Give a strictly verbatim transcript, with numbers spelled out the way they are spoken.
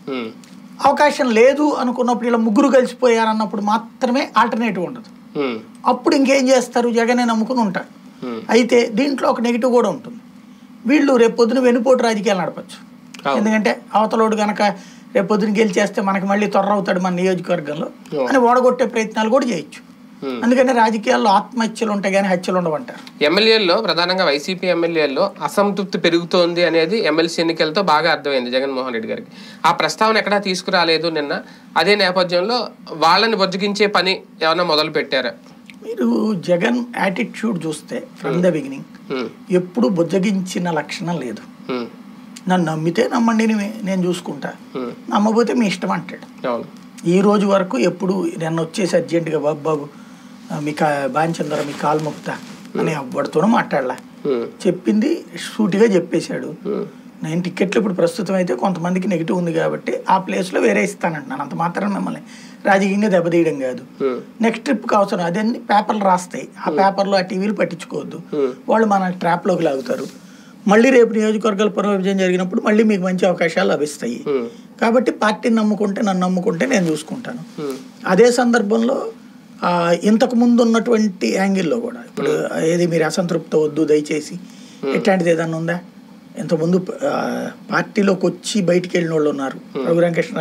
అవకాశం లేదు అనుకున్నప్పుడు ఇలా ముగ్గురు కలిసిపోయారు అన్నప్పుడు మాత్రమే ఆల్టర్నేటివ్ ఉండదు. అప్పుడు ఇంకేం చేస్తారు, జగనే నమ్ముకుని ఉంటారు. అయితే దీంట్లో ఒక నెగిటివ్ కూడా ఉంటుంది. వీళ్ళు రేపొద్దున వెనుపోటు రాజకీయాలు నడపచ్చు. ఎందుకంటే అవతలోడు కనుక రేపొద్దున గెలిచేస్తే మనకి మళ్ళీ తొర్రవుతాడు మన నియోజకవర్గంలో అని ఓడగొట్టే ప్రయత్నాలు కూడా చేయొచ్చు. అందుకని రాజకీయాల్లో ఆత్మహత్యలు ఉంటాయి కానీ హత్యలు ఉండవంటారు. ఎమ్మెల్యేల్లో ప్రధానంగా వైసీపీ ఎమ్మెల్యేల్లో అసంతృప్తి పెరుగుతోంది అనేది ఎమ్మెల్సీ ఎన్నికలతో బాగా అర్థమైంది జగన్మోహన్ రెడ్డి గారికి. ఆ ప్రస్తావన ఎక్కడా తీసుకురాలేదు నిన్న. అదే నేపథ్యంలో వాళ్ళని బొజ్జగించే పని ఏమైనా మొదలు పెట్టారా? మీరు జగన్ యాటిట్యూడ్ చూస్తే ఫ్రమ్ ద బిగినింగ్ ఎప్పుడు బొజ్జగించిన లక్షణం లేదు. నన్ను నమ్మితే నమ్మండి, నేను చూసుకుంటా, నమ్మకపోతే మీ ఇష్టం అంటాడు. ఈ రోజు వరకు ఎప్పుడు నన్ను వచ్చేసి అర్జెంటుగా బాబు బాబు మీ కా బాంచందర మీ కాలు మొక్తా అని ఎవ్వడితోనూ మాట్లాడలే. చెప్పింది సూటిగా చెప్పేశాడు. నేను టికెట్లు ఇప్పుడు ప్రస్తుతం అయితే కొంతమందికి నెగిటివ్ ఉంది కాబట్టి ఆ ప్లేస్లో వేరే ఇస్తానంటున్నాను. అంత మాత్రం మిమ్మల్ని రాజకీయంగా దెబ్బతీయడం కాదు. నెక్స్ట్ ట్రిప్కి అవసరం అదన్నీ పేపర్లు రాస్తాయి. ఆ పేపర్లో ఆ టీవీలు పట్టించుకోవద్దు. వాళ్ళు మన ట్రాప్లోకి లాగుతారు. మళ్ళీ రేపు నియోజకవర్గాల పునర్విభజన జరిగినప్పుడు మళ్ళీ మీకు మంచి అవకాశాలు లభిస్తాయి. కాబట్టి పార్టీని నమ్ముకుంటే నన్ను నమ్ముకుంటే నేను చూసుకుంటాను. అదే సందర్భంలో ఇంతకు ముందు ఉన్నటువంటి యాంగిల్లో కూడా ఇప్పుడు ఏది మీరు అసంతృప్తి వద్దు దయచేసి ఇట్లాంటిది ఏదన్నా ఉందా? ఇంతకుముందు పార్టీలోకి వచ్చి బయటికి వెళ్ళిన వాళ్ళు ఉన్నారు. రఘురామకృష్ణ